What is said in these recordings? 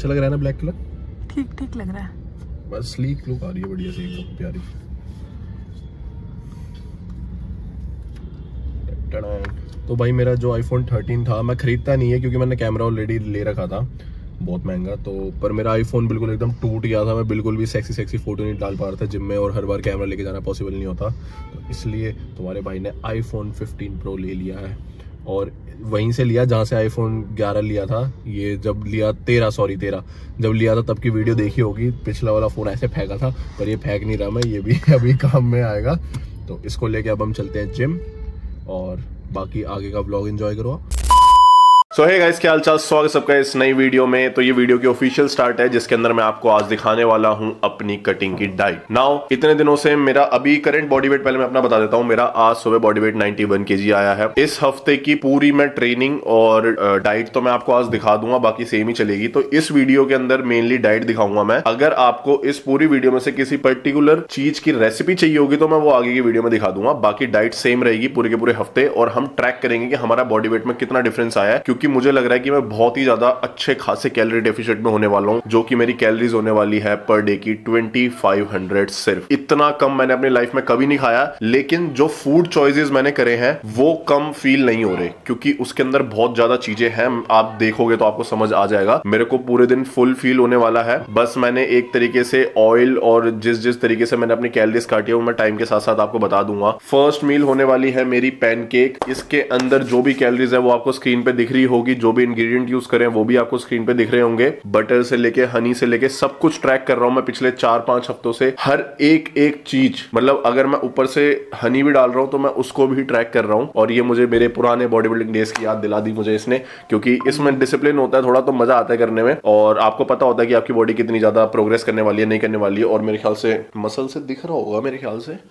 अच्छा लग रहा है ना ब्लैक कलर? ठीक ठीक लग रहा है, बस स्लीक लुक आ रही है बढ़िया सी एकदम प्यारी। तो भाई मेरा जो iPhone 13 था, मैं खरीदता नहीं है क्योंकि मैंने कैमरा ऑलरेडी ले रखा था बहुत महंगा, तो पर मेरा आईफोन बिल्कुल एकदम टूट गया था। मैं बिल्कुल भी सेक्सी फोटो नहीं डाल पा रहा था जिम में, और हर बार कैमरा लेके जाना पॉसिबल नहीं होता, तो इसलिए तुम्हारे भाई ने iPhone 15 Pro ले लिया है। और वहीं से लिया जहाँ से iPhone 11 लिया था। ये जब लिया 13 जब लिया था तब की वीडियो देखी होगी। पिछला वाला फ़ोन ऐसे फेंका था, पर ये फेंक नहीं रहा मैं, ये भी अभी काम में आएगा। तो इसको लेके अब हम चलते हैं जिम, और बाकी आगे का व्लॉग एंजॉय करो आप। सो हे गाइस, क्या हालचाल, स्वागत सबका इस नई वीडियो में। तो ये वीडियो की ऑफिशियल स्टार्ट है जिसके अंदर मैं आपको आज दिखाने वाला हूं अपनी कटिंग की डाइट। नाउ इतने दिनों से मेरा अभी करंट बॉडी वेट पहले मैं अपना बता देता हूं। मेरा आज सुबह बॉडी वेट 91 kg आया है। इस हफ्ते की पूरी मैं ट्रेनिंग और डाइट तो मैं आपको आज दिखा दूंगा, बाकी सेम ही चलेगी। तो इस वीडियो के अंदर मेनली डाइट दिखाऊंगा मैं। अगर आपको इस पूरी वीडियो में से किसी पर्टिकुलर चीज की रेसिपी चाहिए होगी तो मैं वो आगे की वीडियो में दिखा दूंगा। बाकी डाइट सेम रहेगी पूरे के पूरे हफ्ते, और हम ट्रैक करेंगे कि हमारा बॉडी वेट में कितना डिफरेंस आया है, क्योंकि मुझे लग रहा है कि मैं बहुत ही ज्यादा अच्छे खासे कैलोरी डेफिसिट में होने वाला हूं, जो कि मेरी कैलोरीज होने वाली है पर डे की 2500। सिर्फ इतना कम मैंने अपनी लाइफ में कभी नहीं खाया, लेकिन जो फूड चॉइसेस मैंने करे हैं वो कम फील नहीं हो रहे, क्योंकि उसके अंदर बहुत ज्यादा चीजें हैं। आप देखोगे तो आपको समझ आ जाएगा। मेरे को पूरे दिन फुल फील होने वाला है। बस मैंने एक तरीके से ऑयल और जिस तरीके से मैंने अपनी कैलोरीज काटी है वो मैं टाइम के साथ साथ आपको बता दूंगा। फर्स्ट मील होने वाली है मेरी पैनकेक। इसके अंदर जो भी कैलोरीज है वो आपको स्क्रीन पे दिख रही होगी, जो भी इंग्रेडिएंट यूज करें वो भी आपको स्क्रीन पे दिख रहे होंगे। बटर से लेके हनी से लेके सब कुछ ट्रैक कर रहा हूं मैं पिछले 4-5 हफ्तों से। हर एक चीज, मतलब अगर मैं ऊपर से हनी भी डाल रहा हूं तो मैं उसको भी ट्रैक कर रहा हूं। और ये मुझे मेरे पुराने बॉडी बिल्डिंग डेज की याद दिला दी मुझे इसने, क्योंकि इसमें डिसिप्लिन होता है थोड़ा, तो मजा आता है करने में, और आपको पता होता है कि आपकी बॉडी कितनी ज्यादा प्रोग्रेस करने वाली है, नहीं करने वाली है। और मेरे ख्याल से मसल से दिख रहा होगा, मेरे ख्याल से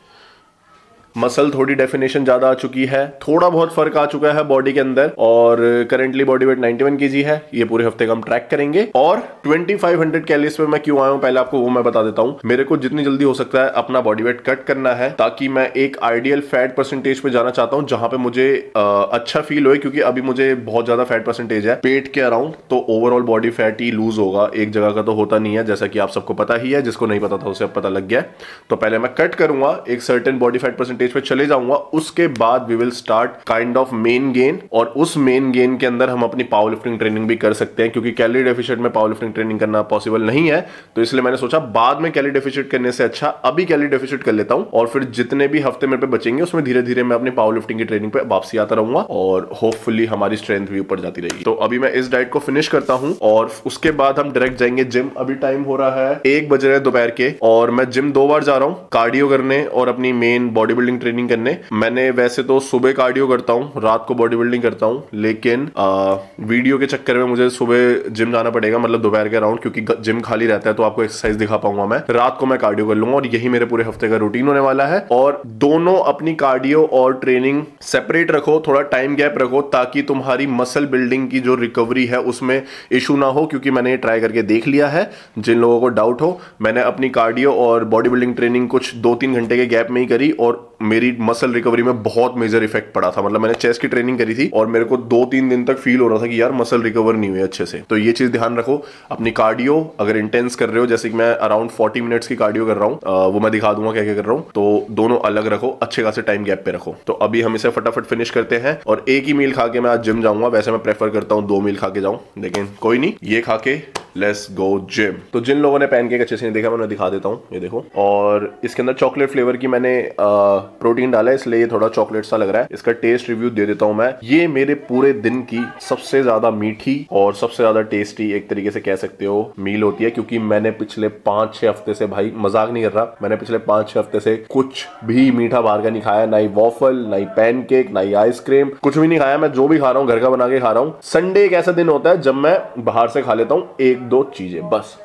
मसल थोड़ी डेफिनेशन ज्यादा आ चुकी है, थोड़ा बहुत फर्क आ चुका है बॉडी के अंदर। और करंटली बॉडी वेट 91 kg है। ये पूरे हफ्ते का हम ट्रैक करेंगे। और 2500 कैलोरीज पे मैं क्यों आया हूं पहले आपको वो मैं बता देता हूं। मेरे को जितनी जल्दी हो सकता है अपना बॉडी वेट कट करना है, ताकि मैं एक आइडियल फैट परसेंटेज पे जाना चाहता हूं जहां पे मुझे अच्छा फील हो, क्योंकि अभी मुझे बहुत ज्यादा फैट परसेंटेज है पेट के अराउंड, तो ओवरऑल बॉडी फैट ही लूज होगा, एक जगह का तो होता नहीं है, जैसा कि आप सबको पता ही है। जिसको नहीं पता था उसे अब पता लग गया। तो पहले मैं कट करूंगा, एक सर्टेन बॉडी फैट परसेंटेज पे चले जाऊंगा, उसके बाद we will start kind of main gain. और उस मेन गेन के अंदर हम अपनी पावर लिफ्टिंग ट्रेनिंग भी कर सकते हैं, क्योंकि कैलोरी डेफिसिट में पावर लिफ्टिंग ट्रेनिंग करना पॉसिबल नहीं है। तो इसलिए मैंने सोचा बाद में कैलोरी डेफिसिट करने से अच्छा अभी कैलोरी डेफिसिट कर लेता हूं, और फिर जितने भी हफ्ते मेरे पे बचेंगे उसमें धीरे धीरे मैं अपनी पावर लिफ्टिंग की ट्रेनिंग पे वापसी आता रहूंगा, और होपफुली हमारी स्ट्रेंथ भी ऊपर जाती रहेगी। तो अभी मैं इस डाइट को फिनिश करता हूं, और उसके बाद हम डायरेक्ट जाएंगे जिम। अभी टाइम हो रहा है 1 बज रहे हैं दोपहर के, और मैं जिम 2 बार जा रहा हूं, कार्डियो करने और अपनी मेन बॉडी बिल्डिंग ट्रेनिंग करने। मैंने वैसे तो सुबह कार्डियो करता हूं, रात को बॉडी बिल्डिंग करता हूं, लेकिन वीडियो के चक्कर में मुझे सुबह जिम जाना पड़ेगा, मतलब दोपहर के अराउंड, क्योंकि जिम खाली रहता है तो आपको एक्सरसाइज दिखा पाऊंगा मैं। रात को मैं कार्डियो कर लूंगा, और यही मेरे पूरे हफ्ते का रूटीन होने वाला है। और दोनों अपनी कार्डियो और ट्रेनिंग सेपरेट रखो, थोड़ा टाइम गैप रखो, ताकि तुम्हारी मसल बिल्डिंग की जो रिकवरी है उसमें इशू ना हो, क्योंकि मैंने ये ट्राई करके देख लिया है। जिन लोगों को डाउट हो, मैंने अपनी कार्डियो और बॉडी बिल्डिंग ट्रेनिंग कुछ 2-3 घंटे के गैप में ही करी, और मेरी मसल रिकवरी में बहुत मेजर इफेक्ट पड़ा था। मतलब मैंने चेस्ट की ट्रेनिंग करी थी और मेरे को 2-3 दिन तक फील हो रहा था कि यार मसल रिकवर नहीं हुई अच्छे से। तो ये चीज ध्यान रखो। अपनी कार्डियो अगर इंटेंस कर रहे हो, जैसे कि मैं अराउंड 40 मिनट्स की कार्डियो कर रहा हूँ, वो मैं दिखा दूंगा क्या क्या कर रहा हूँ, तो दोनों अलग रखो, अच्छे खासे टाइम गैप पे रखो। तो अभी हम इसे फटाफट फिनिश करते हैं, और एक ही मील खा के मैं आज जिम जाऊंगा। वैसे मैं प्रेफर करता हूँ 2 मील खा के जाऊं, लेकिन कोई नहीं, ये खा के लेट्स गो जिम। तो जिन लोगों ने पैनकेक अच्छे से नहीं देखा, मैं उन्हें दिखा देता हूँ, ये देखो। और इसके अंदर चॉकलेट फ्लेवर की मैंने प्रोटीन डाला है, इसलिए ये थोड़ा चॉकलेट सा लग रहा है। इसका टेस्ट रिव्यू दे देता हूं मैं। ये मेरे पूरे दिन की सबसे ज्यादा मीठी और सबसे ज्यादा टेस्टी एक तरीके से कह सकते हो मील होती है, क्योंकि मैंने पिछले 5-6 हफ्ते से, भाई मजाक नहीं कर रहा, मैंने पिछले 5-6 हफ्ते से कुछ भी मीठा बाहर का नहीं खाया। ना ही वॉफल, ना ही पैनकेक, ना ही आइसक्रीम, कुछ भी नहीं खाया। मैं जो भी खा रहा हूँ घर का बना के खा रहा हूँ। संडे एक ऐसा दिन होता है जब मैं बाहर से खा लेता हूँ 1-2 चीजें बस।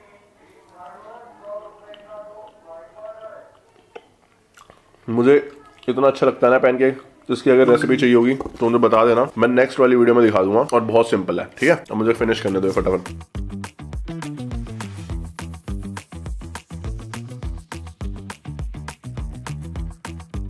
मुझे इतना अच्छा लगता है ना पैनकेक, इसकी अगर रेसिपी चाहिए होगी तो मुझे बता देना, मैं नेक्स्ट वाली वीडियो में दिखा दूंगा। और बहुत सिंपल है, ठीक है। अब मुझे फिनिश करने दो फटाफट।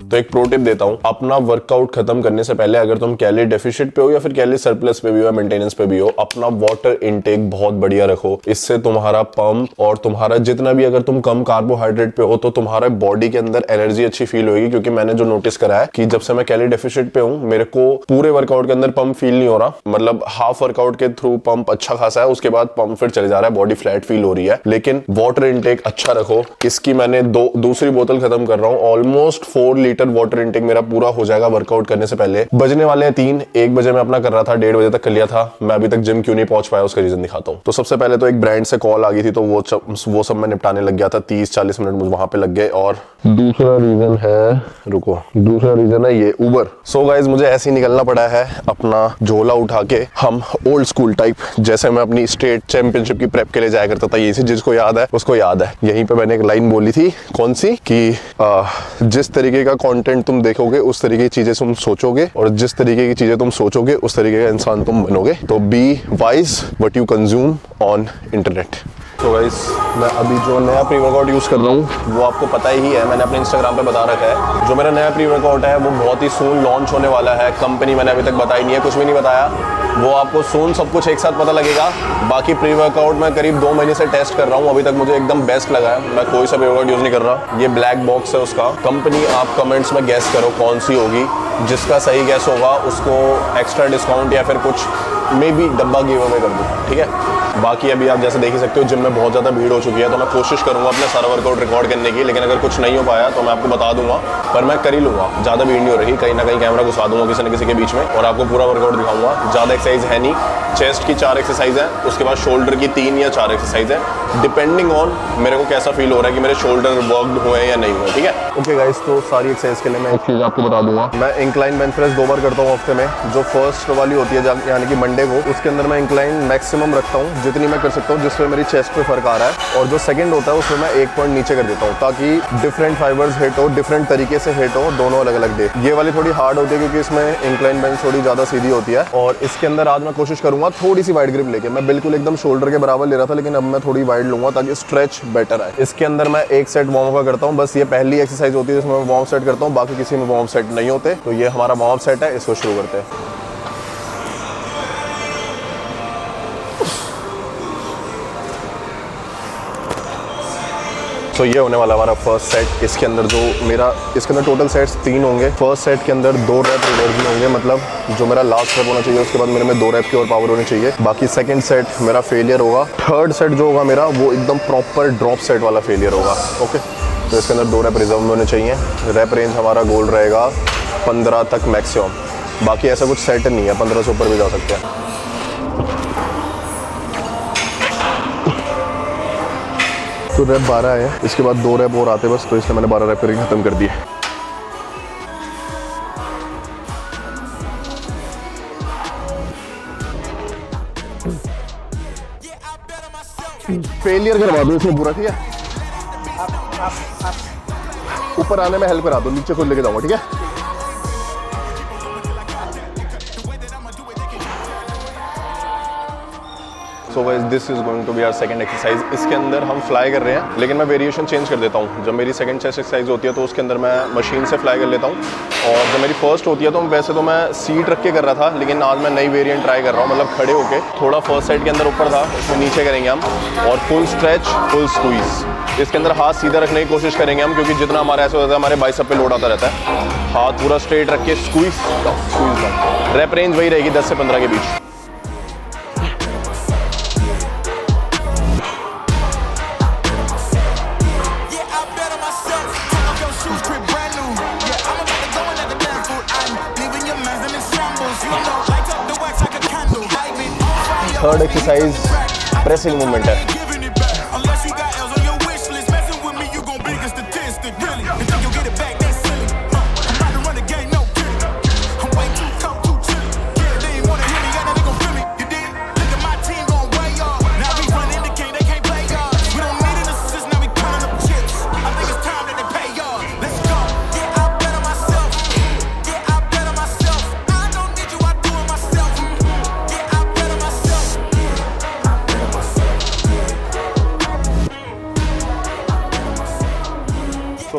तो एक प्रो टिप देता हूँ, अपना वर्कआउट खत्म करने से पहले अगर तुम कैलोरी डेफिशिट पे हो या फिर कैलोरी सरप्लस पे भी हो, मेंटेनेंस पे भी हो, अपना वाटर इनटेक बहुत बढ़िया रखो। इससे तुम्हारा पंप और तुम्हारा जितना भी, अगर तुम कम कार्बोहाइड्रेट पे हो तो तुम्हारे बॉडी के अंदर एनर्जी अच्छी फील होगी। क्योंकि मैंने जो नोटिस करा है कि जब से मैं कैलोरी डेफिशिट पे हूँ, मेरे को पूरे वर्कआउट के अंदर पंप फील नहीं हो रहा, मतलब हाफ वर्कआउट के थ्रू पंप अच्छा खासा है, उसके बाद पंप फिर चले जा रहा है, बॉडी फ्लैट फील हो रही है। लेकिन वाटर इनटेक अच्छा रखो। इसकी मैंने दूसरी बोतल खत्म कर रहा हूँ, ऑलमोस्ट 4 लीटर वाटर इनटेक मेरा पूरा हो जाएगा वर्कआउट करने से पहले। बजने वाले हैं 3, 1 बजे मैं अपना कर रहा था, 1:30 बजे तक कर लिया था। मैं अभी तक जिम क्यों नहीं पहुंच पाया, उसका रीजन दिखाता हूँ। तो सबसे पहले तो एक ब्रांड से कॉल आ गई थी, तो वो सब मैं निपटाने लग गया था। 30-40 मिनट मुझे वहां पे लग गए। और दूसरा रीजन है ये उबर। सो गाइज, मुझे ऐसे ही निकलना पड़ा है अपना झोला उठा के। हम ओल्ड स्कूल टाइप, जैसे मैं अपनी स्टेट चैंपियनशिप की प्रेप के लिए जाया करता था, यही से जिसको याद है उसको याद है। यहीं पे मैंने एक लाइन बोली थी, कौन सी, कि जिस तरीके का कंटेंट तुम देखोगे उस तरीके की चीजें तुम सोचोगे, और जिस तरीके की चीजें तुम सोचोगे उस तरीके का इंसान तुम बनोगे। तो be wise what you consume on internet. तो गाइस, मैं अभी जो नया प्री वर्कआउट यूज़ कर रहा हूँ वो आपको पता ही है, मैंने अपने इंस्टाग्राम पे बता रखा है। जो मेरा नया प्री वर्कआउट है वो बहुत ही सून लॉन्च होने वाला है। कंपनी मैंने अभी तक बताई नहीं है, कुछ भी नहीं बताया, वो आपको सून सब कुछ एक साथ पता लगेगा। बाकी प्री वर्कआउट मैं करीब 2 महीने से टेस्ट कर रहा हूँ, अभी तक मुझे एकदम बेस्ट लगा है। मैं कोई सा प्री वर्कआउट यूज़ नहीं कर रहा। ये ब्लैक बॉक्स है उसका। कंपनी आप कमेंट्स में गैस करो कौन सी होगी, जिसका सही गैस होगा उसको एक्स्ट्रा डिस्काउंट या फिर कुछ मे बी डब्बा गिव अवे कर दूँ, ठीक है। बाकी अभी आप जैसे देख ही सकते हो, जिम में बहुत ज़्यादा भीड़ हो चुकी है, तो मैं कोशिश करूंगा अपना सारा वर्कआउट रिकॉर्ड करने की। लेकिन अगर कुछ नहीं हो पाया तो मैं आपको बता दूंगा, पर मैं कर ही लूंगा। ज़्यादा भीड़ नहीं हो रही, कहीं ना कहीं कैमरा घुसा दूंगा किसी न किसी के बीच में और आपको पूरा वर्कआउट दिखाऊंगा। ज़्यादा एक्सरसाइज है नहीं, चेस्ट की 4 एक्सरसाइज है, उसके बाद शोल्डर की 3 या 4 एक्सरसाइज है, डिपेंडिंग ऑन मेरे को कैसा फील हो रहा है कि मेरे शोल्डर वर्कड हुए या नहीं हुए, ठीक है। ओके गाइस, तो सारी एक्सरसाइज के लिए मैं एक चीज़ आपको बता दूंगा। मैं इंक्लाइन बेंच प्रेस 2 बार करता हूँ हफ्ते में। जो फर्स्ट वाली होती है यानी कि मंडे को, उसके अंदर मैं इंक्लाइन मैक्सिमम रखता हूँ, जितनी मैं कर सकता हूँ, जिसमें मेरी चेस्ट पे फर्क आ रहा है। और जो सेकंड होता है उसमें मैं 1 पॉइंट नीचे कर देता हूँ, ताकि डिफरेंट फाइबर्स हिट हो, डिफरेंट तरीके से हिट हो, दोनों अलग अलग डे। ये वाली थोड़ी हार्ड होती है क्योंकि इसमें इंक्लाइन बेंच थोड़ी ज़्यादा सीधी होती है। और इसके अंदर आज मैं कोशिश करूँगा थोड़ी सी वाइड ग्रिप लेके। मैं बिल्कुल एकदम शोल्डर के बराबर ले रहा था, लेकिन अब मैं थोड़ी वाइड लूँगा ताकि स्ट्रेच बेटर आए। इसके अंदर मैं 1 सेट वार्म अप करता हूँ, बस ये पहली एक्सरसाइज होती है जिसमें मैं वार्म सेट करता हूँ, बाकी किसी में वार्म सेट नहीं होते। तो ये हमारा वार्म सेट है, इसको शुरू करते हैं। तो ये होने वाला हमारा फर्स्ट सेट। इसके अंदर इसके अंदर टोटल सेट्स 3 होंगे। फर्स्ट सेट के अंदर 2 रैप रिवर्स होंगे, मतलब जो मेरा लास्ट रैप होना चाहिए उसके बाद मेरे में 2 रैप की और पावर होनी चाहिए। बाकी सेकंड सेट मेरा फेलियर होगा। थर्ड सेट जो होगा मेरा, वो एकदम प्रॉपर ड्रॉप सेट वाला फेलियर होगा। ओके, तो इसके अंदर 2 रैप रिजर्व में होने चाहिए। रैप रेंज हमारा गोल रहेगा 15 तक मैक्सिमम। बाकी ऐसा कुछ सेट नहीं है, 15 से ऊपर भी जा सकते हैं। तो रैप 12 है, इसके बाद 2 रैप और आते बस, तो इसलिए मैंने 12 रैप करके खत्म कर दिए। फेलियर करवा दो इसमें पूरा, ठीक है। ऊपर आने में हेल्प करा दो, नीचे खुद लेके जाऊंगा, ठीक है। So guys, this is going to be our second exercise। इसके अंदर हम फ्लाई कर रहे हैं, लेकिन मैं वेरिएशन चेंज कर देता हूँ। जब मेरी सेकंड चेस्ट एक्सरसाइज होती है तो उसके अंदर मैं मशीन से फ्लाई कर लेता हूँ, और जब मेरी फर्स्ट होती है तो वैसे तो मैं सीट रख के कर रहा था, लेकिन आज मैं नई वेरिएंट ट्राई कर रहा हूँ, मतलब खड़े होके। थोड़ा फर्स्ट सेट के अंदर ऊपर था, इसमें नीचे करेंगे हम, और फुल स्ट्रेच फुल स्क्वीज। इसके अंदर हाथ सीधा रखने की कोशिश करेंगे हम, क्योंकि जितना हमारा ऐसा होता है हमारे बाइसेप पे लोड आता रहता है। हाथ पूरा स्ट्रेट रख के स्क्वीज स्क्वीज। रैप रेंज वही रहेगी 10 से 15 के बीच। थर्ड एक्सरसाइज प्रेसिंग मूवमेंट है।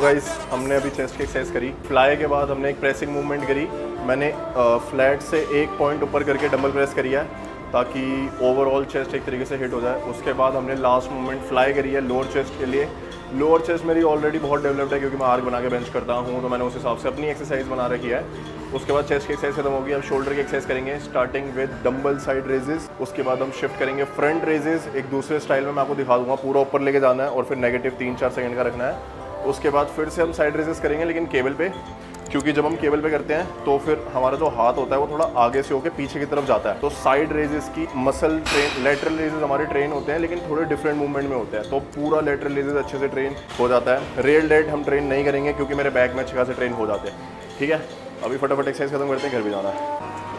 गाइस हमने अभी चेस्ट की एक्सरसाइज करी। फ्लाई के बाद हमने एक प्रेसिंग मूवमेंट करी। मैंने फ्लैट से एक पॉइंट ऊपर करके डंबल प्रेस करी है ताकि ओवरऑल चेस्ट एक तरीके से हिट हो जाए। उसके बाद हमने लास्ट मूवमेंट फ्लाई करी है लोअर चेस्ट के लिए। लोअर चेस्ट मेरी ऑलरेडी बहुत डेवलप्ड है क्योंकि मैं आर्क बना के बेंच करता हूँ, तो मैंने उस हिसाब से अपनी एक्सरसाइज बना रखी है। उसके बाद चेस्ट की एक्सरसाइज खत्म होगी, अब शोल्डर की एक्सरसाइज करेंगे starting with dumbbell side raises. उसके बाद हम शिफ्ट करेंगे फ्रंट रेजेस, एक दूसरे स्टाइल में मैं आपको दिखा दूंगा। पूरा ऊपर लेके जाना है और फिर नेगेटिव 3-4 सेकंड का रखना है। उसके बाद फिर से हम साइड रेजेस करेंगे लेकिन केबल पे, क्योंकि जब हम केबल पे करते हैं तो फिर हमारा जो हाथ होता है वो थोड़ा आगे से होकर पीछे की तरफ जाता है। तो साइड रेजेस की मसल ट्रेन, लेटरल रेजेस हमारे ट्रेन होते हैं लेकिन थोड़े डिफरेंट मूवमेंट में होते हैं, तो पूरा लेटरल रेजेस अच्छे से ट्रेन हो जाता है। रियल डेड हम ट्रेन नहीं करेंगे क्योंकि मेरे बैक में अच्छे खासे ट्रेन हो जाते हैं। ठीक है, अभी फटाफट एक्सरसाइज खत्म करते हैं, घर भी जाना है।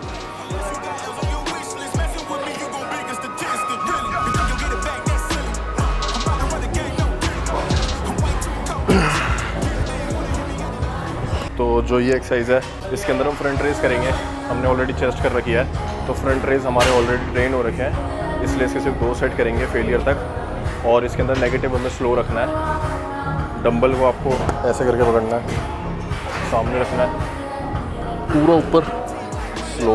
तो जो ये एक्सरसाइज है इसके अंदर हम फ्रंट रेज करेंगे। हमने ऑलरेडी चेस्ट कर रखी है तो फ्रंट रेज हमारे ऑलरेडी ट्रेन हो रखे हैं, इसलिए इसके सिर्फ 2 सेट करेंगे फेलियर तक। और इसके अंदर नेगेटिव हमें स्लो रखना है। डंबल को आपको ऐसे करके पकड़ना है, सामने रखना है, पूरा ऊपर स्लो।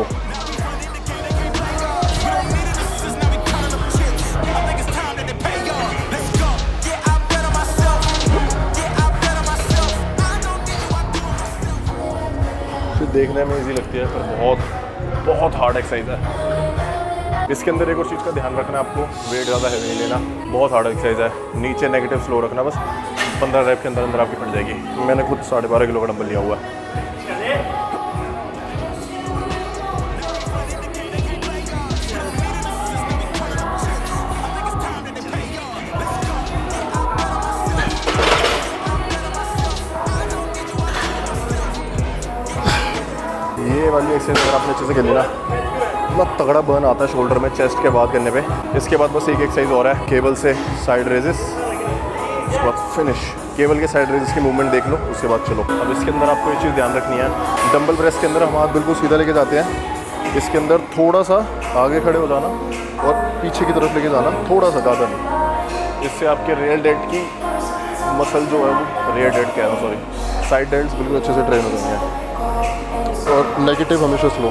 देखने में इजी लगती है पर बहुत हार्ड एक्सरसाइज है। इसके अंदर एक और चीज़ का ध्यान रखना है आपको, वेट ज़्यादा हैवी नहीं लेना, बहुत हार्ड एक्सरसाइज है। नीचे नेगेटिव स्लो रखना, बस 15 रैप के अंदर अंदर आपकी पड़ जाएगी। मैंने खुद 12.5 किलो का डंबल लिया हुआ है। ये वाली एक्सरसाइज अगर आपने अच्छे से कर ली ना, इतना तगड़ा बर्न आता है शोल्डर में चेस्ट के बाद करने पे। इसके बाद बस एक एक्सरसाइज और है, केबल से साइड रेजेस, उसके बाद फिनिश। केबल के साइड रेजेस की मूवमेंट देख लो, उसके बाद चलो। अब इसके अंदर आपको ये चीज़ ध्यान रखनी है, डंबल प्रेस के अंदर हम हाथ बिल्कुल सीधा लेके जाते हैं। इसके अंदर थोड़ा सा आगे खड़े हो जाना और पीछे की तरफ लेके जाना, थोड़ा सा, ज़्यादा नहीं। इससे आपके रियल डेड की मसल जो है वो, रियल डेड कह रहा हूँ सॉरी, साइड डेड्स बिल्कुल अच्छे से ट्रेन हो जाएंगे। और नेगेटिव हमेशा स्लो।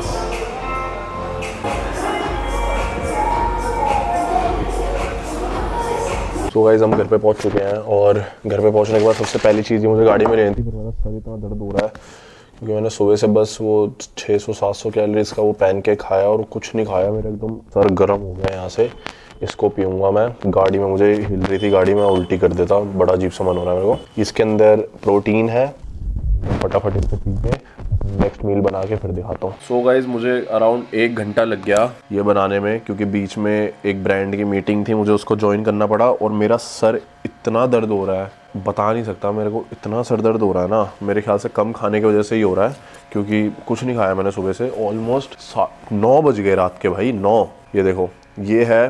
तो गाइस हम घर पे पहुंच चुके हैं और घर पे पहुंचने के बाद सबसे पहली चीज़ ये मुझे गाड़ी में लेनी थी, पर मेरा सर इतना दर्द हो रहा है क्योंकि मैंने सुबह से बस वो 600-700 कैलोरीज का वो पैनकेक खाया और कुछ नहीं खाया। मेरा एकदम सर गर्म हो गया यहाँ से। इसको पीऊँगा मैं। गाड़ी में मुझे हिल रही थी गाड़ी में, उल्टी कर देता, बड़ा अजीब सा मन हो रहा है मेरे को। इसके अंदर प्रोटीन है, फटाफट इसको पी के नेक्स्ट मील बना के फिर दिखाता हूँ। सो गाइज मुझे अराउंड 1 घंटा लग गया ये बनाने में, क्योंकि बीच में एक ब्रांड की मीटिंग थी, मुझे उसको ज्वाइन करना पड़ा। और मेरा सर इतना दर्द हो रहा है, बता नहीं सकता। मेरे को इतना सर दर्द हो रहा है ना, मेरे ख्याल से कम खाने की वजह से ही हो रहा है, क्योंकि कुछ नहीं खाया मैंने सुबह से। ऑलमोस्ट 9 बज गए रात के भाई, 9। ये देखो, ये है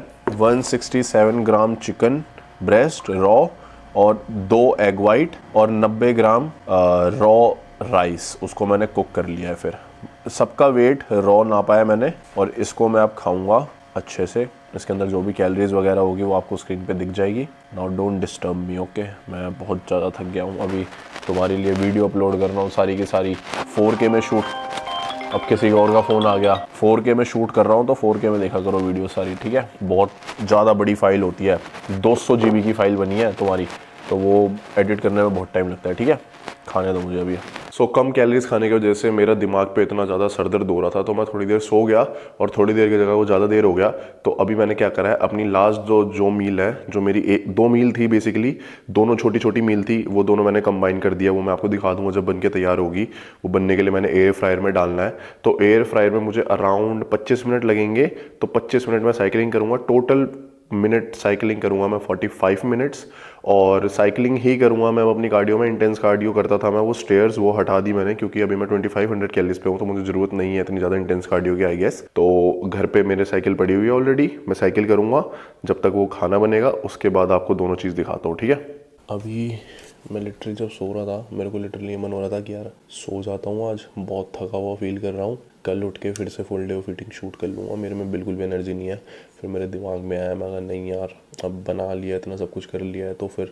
167 ग्राम चिकन ब्रेस्ट रॉ और 2 एग वाइट और 90 ग्राम रॉ राइस, उसको मैंने कुक कर लिया है। फिर सबका वेट रॉ नापा है मैंने और इसको मैं अब खाऊंगा अच्छे से। इसके अंदर जो भी कैलोरीज वगैरह होगी वो आपको स्क्रीन पे दिख जाएगी। Now don't disturb me, okay. मैं बहुत ज़्यादा थक गया हूँ, अभी तुम्हारे लिए वीडियो अपलोड कर रहा हूँ सारी की सारी 4K में शूट। अब किसी और का फ़ोन आ गया, 4K में शूट कर रहा हूँ तो 4K में देखा करो वीडियो सारी, ठीक है। बहुत ज़्यादा बड़ी फाइल होती है, 200 GB की फ़ाइल बनी है तुम्हारी, तो वो एडिट करने में बहुत टाइम लगता है, ठीक है। खाने दो मुझे अभी। सो कम कैलोरीज खाने की वजह से मेरा दिमाग पे इतना ज़्यादा सर दर्द हो रहा था, तो मैं थोड़ी देर सो गया और थोड़ी देर की जगह वो ज़्यादा देर हो गया। तो अभी मैंने क्या करा है, अपनी लास्ट जो मील है, जो मेरी 2 मील थी बेसिकली, दोनों छोटी छोटी मील थी, वो दोनों मैंने कंबाइन कर दिया। वो मैं आपको दिखा दूंगा जब बन के तैयार होगी। वो बनने के लिए मैंने एयर फ्रायर में डालना है, तो एयर फ्रायर में मुझे अराउंड 25 मिनट लगेंगे। तो 25 मिनट में साइकिलिंग करूँगा, टोटल मिनट साइकिलिंग करूँगा मैं 45 मिनट्स। और साइकिलिंग ही करूँगा मैं अपनी कार्डियो में। इंटेंस कार्डियो करता था मैं, वो स्टेयर्स वो हटा दी मैंने, क्योंकि अभी मैं 2500 कैलोरीज पे हूँ, तो मुझे ज़रूरत नहीं है इतनी ज़्यादा इंटेंस कार्डियो की, आई गेस। तो घर पे मेरे साइकिल पड़ी हुई है ऑलरेडी, मैं साइकिल करूँगा जब तक वो खाना बनेगा। उसके बाद आपको दोनों चीज़ दिखाता हूँ, ठीक है। अभी मैं लिटरली जब सो रहा था, मेरे को लिटरली मन हो रहा था कि यार सो जाता हूँ, आज बहुत थका हुआ फील कर रहा हूँ, कल उठ के फिर से फुल डे फिटिंग शूट कर लूँगा। मेरे में बिल्कुल भी एनर्जी नहीं है। फिर मेरे दिमाग में आया, मैं कहा नहीं यार, अब बना लिया, इतना सब कुछ कर लिया है, तो फिर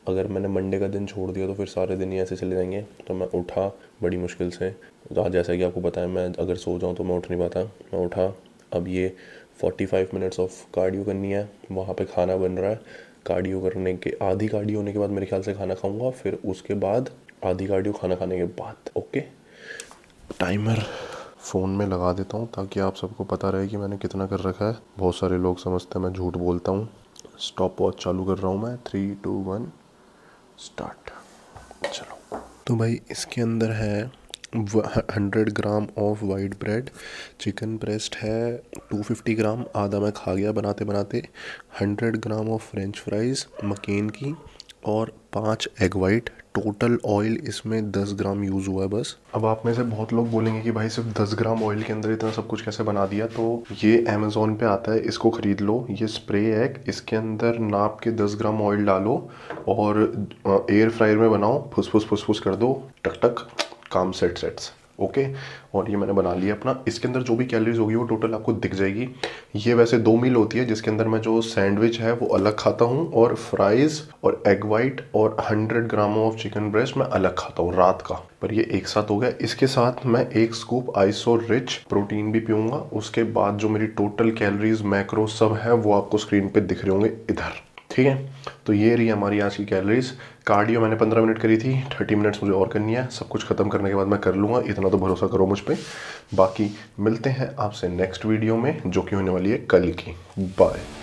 अगर मैंने मंडे का दिन छोड़ दिया तो फिर सारे दिन ही ऐसे चले जाएंगे। तो मैं उठा बड़ी मुश्किल से, तो आज जैसा कि आपको पता है मैं अगर सो जाऊँ तो मैं उठ नहीं पाता। मैं उठा, अब ये 45 मिनट्स ऑफ कार्डियो करनी है। वहाँ पे खाना बन रहा है। कार्डियो करने के, आधी कार्डियो होने के बाद मेरे ख्याल से खाना खाऊंगा, फिर उसके बाद आधी कार्डियो खाना खाने के बाद। ओके, टाइमर फ़ोन में लगा देता हूँ ताकि आप सबको पता रहे कि मैंने कितना कर रखा है। बहुत सारे लोग समझते हैं मैं झूठ बोलता हूँ। स्टॉप वॉच चालू कर रहा हूँ मैं। 3, 2, 1 स्टार्ट। चलो, तो भाई इसके अंदर है 100 gram of white bread, chicken breast है 250 ग्राम, आधा मैं खा गया बनाते बनाते, 100 gram of French fries McCain की, और 5 एग वाइट। टोटल ऑयल इसमें 10 ग्राम यूज़ हुआ है बस। अब आप में से बहुत लोग बोलेंगे कि भाई सिर्फ 10 ग्राम ऑयल के अंदर इतना सब कुछ कैसे बना दिया। तो ये अमेज़ोन पे आता है, इसको ख़रीद लो। ये स्प्रे है, इसके अंदर नाप के 10 ग्राम ऑयल डालो और एयर फ्रायर में बनाओ, फुस फुस फुस फुस कर दो, टक टक, काम सेट्स। ओके, और ये मैंने बना लिया अपना। इसके अंदर जो भी कैलोरीज होगी वो टोटल आपको दिख जाएगी। ये वैसे 2 मील होती है, जिसके अंदर मैं जो सैंडविच है वो अलग खाता हूँ, और फ्राइज़ और एग वाइट और 100 ग्राम ऑफ चिकन ब्रेस्ट मैं अलग खाता हूँ रात का। पर ये एक साथ हो गया। इसके साथ मैं 1 स्कूप आइसो रिच प्रोटीन भी पीऊँगा। उसके बाद जो मेरी टोटल कैलोरीज मैक्रो सब है वो आपको स्क्रीन पर दिख रहे होंगे इधर। ठीक है, तो ये रही हमारी आज की कैलोरीज। कार्डियो मैंने 15 मिनट करी थी, 30 मिनट्स मुझे और करनी है। सब कुछ खत्म करने के बाद मैं कर लूँगा, इतना तो भरोसा करो मुझ पे। बाकी मिलते हैं आपसे नेक्स्ट वीडियो में, जो कि होने वाली है कल की। बाय।